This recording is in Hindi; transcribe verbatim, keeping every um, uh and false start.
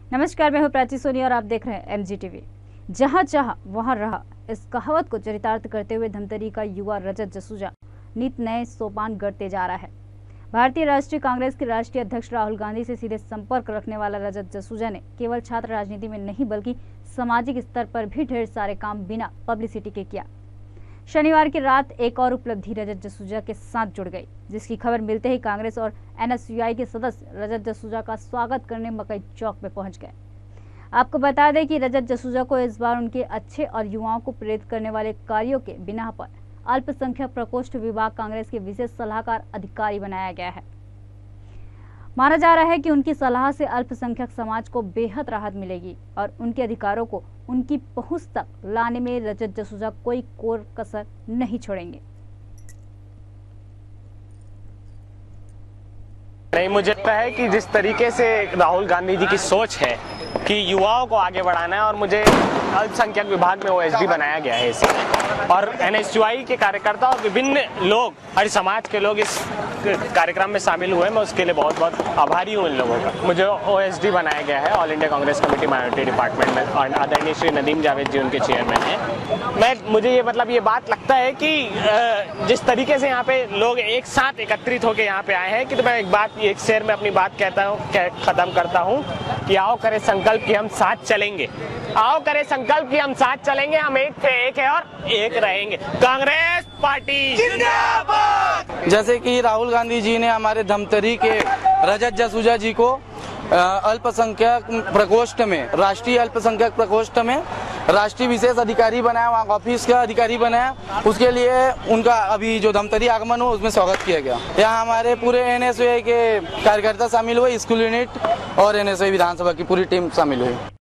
नमस्कार, मैं हूं प्राची सोनी और आप देख रहे हैं एम जी टीवी। जहां चाहा वहां रहा, इस कहावत को चरितार्थ करते हुए धमतरी का युवा रजत जसूजा नित नए सोपान गढ़ते जा रहा है। भारतीय राष्ट्रीय कांग्रेस के राष्ट्रीय अध्यक्ष राहुल गांधी से सीधे संपर्क रखने वाला रजत जसूजा ने केवल छात्र राजनीति में नहीं बल्कि सामाजिक स्तर पर भी ढेर सारे काम बिना पब्लिसिटी के किया। शनिवार की रात एक और उपलब्धि रजत जसूजा के साथ जुड़ गई, जिसकी खबर मिलते ही कांग्रेस और एन एस यू आई के सदस्य रजत जसूजा का स्वागत करने मकई चौक में पहुंच गए। आपको बता दें कि रजत जसूजा को इस बार उनके अच्छे और युवाओं को प्रेरित करने वाले कार्यों के बिना पर अल्पसंख्यक प्रकोष्ठ विभाग कांग्रेस के विशेष सलाहकार अधिकारी बनाया गया है। माना जा रहा है कि उनकी सलाह से अल्पसंख्यक समाज को बेहद राहत मिलेगी और उनके अधिकारों को उनकी पहुंच तक लाने में रजत जसूजा कोई कोर कसर नहीं छोड़ेंगे। नहीं, मुझे लगता है कि जिस तरीके से राहुल गांधी जी की सोच है कि युवाओं को आगे बढ़ाना है और मुझे अल्पसंख्यक विभाग में ओ एस डी बनाया गया है इसे, और एन एस यू आई के कार्यकर्ता और विभिन्न लोग, हर समाज के लोग इस कार्यक्रम में शामिल हुए। मैं उसके लिए बहुत बहुत आभारी हूँ इन लोगों का। मुझे ओ एस डी बनाया गया है, all India Congress committee minority department में, और आदरणीय श्री नदीम जावेद जी उनके चेयरमैन हैं। मैं मुझे ये मतलब ये बात लगता है कि जिस तरीके से यहाँ पे लोग एक साथ एकत्रित होकर यहाँ पे आए हैं कि तो मैं एक बात एक शेर में अपनी बात कहता हूँ खत्म करता हूँ कि आओ करे संकल्प कि हम साथ चलेंगे, आओ करे संकल्प कि हम साथ चलेंगे, हम एक थे एक है और एक रहेंगे। कांग्रेस पार्टी जिंदाबाद। जैसे कि राहुल गांधी जी ने हमारे धमतरी के रजत जसूजा जी को अल्पसंख्यक प्रकोष्ठ में, राष्ट्रीय अल्पसंख्यक प्रकोष्ठ में राष्ट्रीय विशेष अधिकारी बनाया, वहाँ ऑफिस का अधिकारी बनाया। उसके लिए उनका अभी जो धमतरी आगमन हो उसमें स्वागत किया गया। यहाँ हमारे पूरे एन एस यू आई के कार्यकर्ता शामिल हुए, स्कूल यूनिट और एन एस यू आई विधानसभा की पूरी टीम शामिल हुई।